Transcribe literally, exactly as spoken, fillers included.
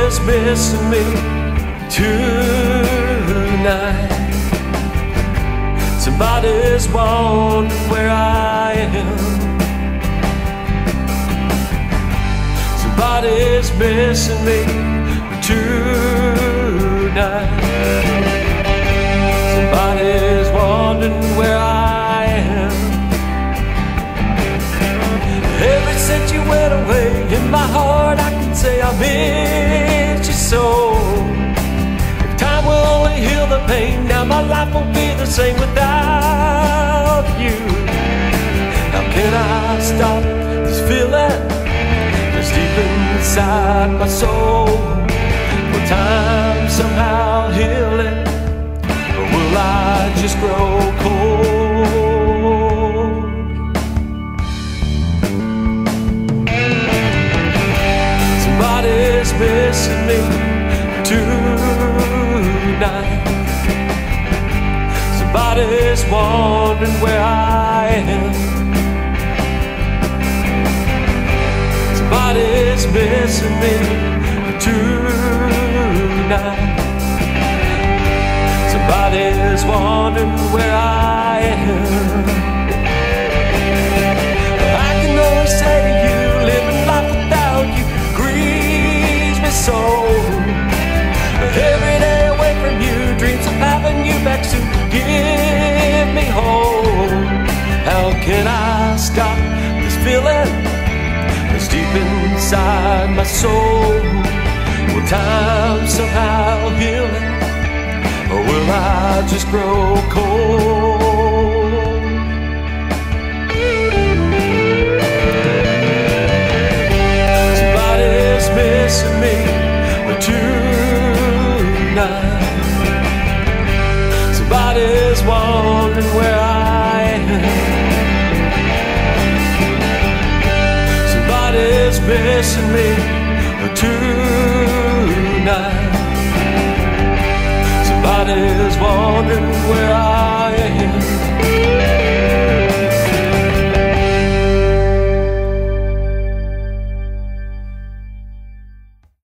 Somebody's missing me tonight. Somebody's wondering where I am. Somebody's missing me tonight. Somebody's wondering where I am. Ever since you went away, in my heart I can say I miss you so. If time will only heal the pain, now my life won't be the same without you. How can I stop this feeling that's deep inside my soul? Will time somehow heal it, or will I just grow cold? Somebody's missing me tonight. Somebody's wondering where I am. Somebody's missing me tonight. Somebody's wondering where I am. I can only say to you, living life without you grieves me so. Every day away from you, dreams of having you back soon give me hope. How can I stop this feeling that's deep inside my soul? Will time somehow heal it, or will I just grow cold? Somebody's missing me tonight. Somebody's wondering where I am. Somebody's missing me tonight. Somebody's wondering where I am.